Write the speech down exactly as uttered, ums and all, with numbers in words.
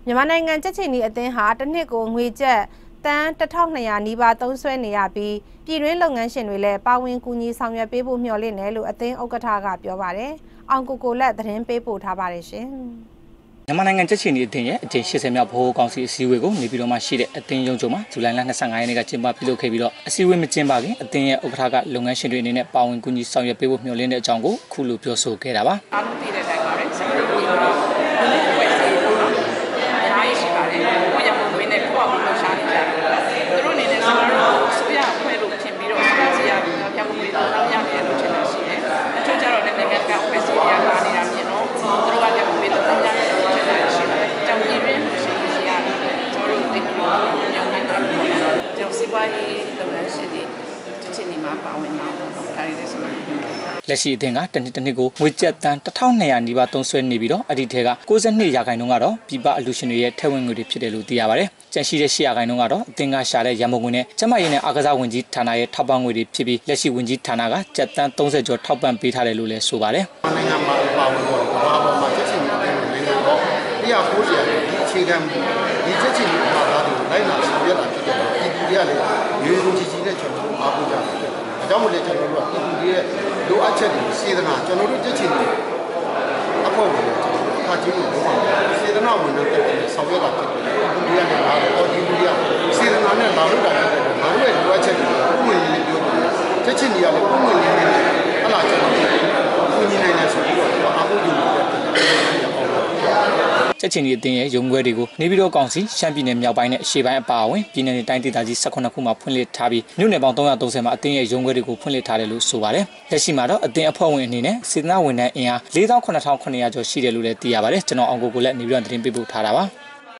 မြန်မာနိုင်ငံကြက်ချီနီအသင်းဟာတစ်နှစ်ကိုငွေကျပ်တန်းတစ်ထောင်နှစ်ရာနီးပါးသုံးစွဲနေရပြီးပြည်တွင်းလုပ်ငန်းရှင်တွေလည်းပါဝင်ကူညီဆောင်ရွက်ပေးဖို့မျှော်လင့်တယ်လို့အသင်းဥက္ကဋ္ဌကပြောပါတယ်။အောင်ကိုကိုလက်သတင်းပေးပို့ထားပါတယ်ရှင်။မြန်မာနိုင်ငံကြက်ချီနီအသင်းရဲ့အကြိမ်၈၀မြောက်ဗဟိုကောင်စီအစည်းအဝေးကိုနေပြည်တော်မှာရှိတဲ့အသင်းရုံးချုပ်မှာဇူလိုင်လ၂၅ရက်နေ့ကကျင်းပပြုလုပ်ခဲ့ပြီးတော့အစည်းအဝေးမကျင်းပခင်အသင်းရဲ့ဥက္ကဋ္ဌကလုပ်ငန်းရှင်တွေအနေနဲ့ပါဝင်ကူညီဆောင်ရွက်ပေးဖို့မျှော်လင့်တဲ့အကြောင်းကိုခုလိုပြောဆိုခဲ့တာပါ။အားလုံးသိတဲ့အတိုင်းပါပဲ။ဆက်ပြီးတော့ဒီလိုပဲစီပေါ့နော်။အားရရှိပါတယ်။ကိုယ့်ရမွေးနဲ့ကိုယ့်အမှုလုပ်ရှားနေကြတယ်။သူတို့အနေနဲ့ကျွန်တော်တို့ဆိုရအဖွဲ့လို့ထင်ပြီးတော့စီစီရပြီးတော့ပြောင်းမှုတွေတော့ရမယ်လို့ထင်တာရှိတယ်။အချို့ကျတော့လည်းနိုင်ငံကအဖွဲ့အစည်းတွေကလာနေတာမြင်တော့သူတို့ကပြောင်းမှုတွေတော့ရမယ်လို့ထင်တာရှိတယ်။ကြောင့်ဒီရင်းရှိစီရတယ်။ကျွန်တော်တို့ဒီလိုမျိုးညောင်းနေတာပေါ့။ကျွန်တော်စီပွားရေးလုပ်ငန်းရှင်တွေချစ်နေမှာပါဝင်မှာပေါ့။ဒါတွေလည်းဆိုလို့လက်ရှိအသင်းကတနစ်တနစ်ကိုငွေကျပ်တန်းတစ်ထောင်နှစ်ရာနီးပါးသုံးစွဲနေပြီးတော့အဲ့ဒီထဲက၉၂ရာခိုင်နှုန်းကတော့ပြည်ပအလူရှင်တွေရဲ့ထည့်ဝင်ငွေတွေဖြစ်တယ်လို့သိရပါတယ်။ကျန်ရှိတဲ့၈ရာခိုင်နှုန်းကတော့အသင်းကရှာတဲ့ရန်ပုံငွေနဲ့ကျမရေးနဲ့အားကစားဝန်ကြီးဌာနရဲ့ထောက်ပံ့ငွေတွေဖြစ်ပြီးလက်ရှိဝန်ကြီးဌာနကကျပ်တန်း၃၀ကျော်ထောက်ပံ့ပေးထားတယ်လို့လည်းဆိုပါတယ်။နိုင်ငံမှာပါဝင်တော့ဘာပေါ်မှာချက်ချင်းနိုင်ငံတော့တရားကိုစီရတယ်ဒီအခြေခံဒီချက်ချင်းမှာသားတွေလိုက်လာဆောင်ရွက်တာဖြစ်တယ်။ဒီပြည်တွေကလည်းရိုးရိုးချီချီနဲ့ကျွန်တော်အားကိုးကြတယ်။ဒါကြောင့်မို့လဲကျွန်တော်တို့ကပြည်သူတွေရဲ့လိုအပ်ချက်တွေစေတနာကျွန်တော်တို့ချက်ချင်းတွေအဖို့ကိုကျွန်တော်တို့အခါကြီးကိုလုပ်အောင်စေတနာဝင်တဲ့ဆောင်ရွက်တာဖြစ်တယ်။ပြည်သူတွေကလည်းလာတော့ဒီပြည်တွေကစေတနာနဲ့လာလို့တာဖြစ်တယ်။ငါတို့ရဲ့လိုအပ်ချက်တွေပုံမှန်လေးပြောတယ်။ချက်ချင်းတွေကလည်းပုံမှန်လေးနဲ့အလားကျွန်တော်ကိုညီနိုင်တယ်ဆိုပြီးတော့အားကိုးယူတယ်ချက်ချင်းဒီအသင်းရဲ့ရုံးခွဲတွေကိုနေပြည်တော်ကောင်စီရှမ်းပြည်နယ်မြောက်ပိုင်းနဲ့အရှေ့ပိုင်းအပါအဝင်ပြည်နယ်တိုင်းဒေသကြီး၁၈ခုမှာဖွင့်လှစ်ထားပြီးမြို့နယ်ပေါင်း၃၃၀မှာအသင်းရဲ့ရုံးခွဲတွေကိုဖွင့်လှစ်ထားတယ်လို့ဆိုပါတယ်။လက်ရှိမှာတော့အသင်းအဖွဲ့ဝင်အနေနဲ့စေတနာဝန်ထမ်းအင်အား၄သောင်း၇ထောင်၇ရာကျော်ရှိတယ်လို့လည်းသိရပါတယ်။ကျွန်တော်အောင်ကိုကိုလည်းနေပြည်တော်သတင်းပေးပို့ထားတာပါ။